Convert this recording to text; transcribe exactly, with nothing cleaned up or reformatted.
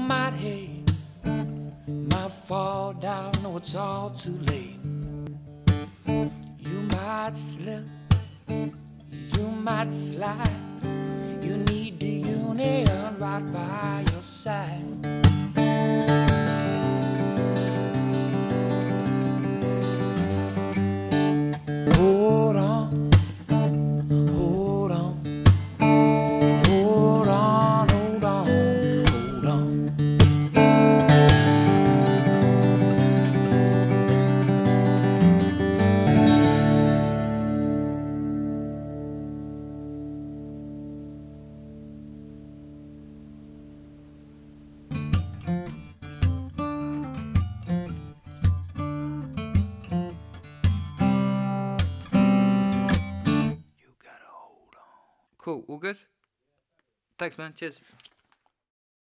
might hate, might fall down, no, it's all too late. You might slip, you might slide. You need the union right by your side. Hold on, hold on, hold on, hold on, hold on. Cool, all good? Thanks, man. Cheers.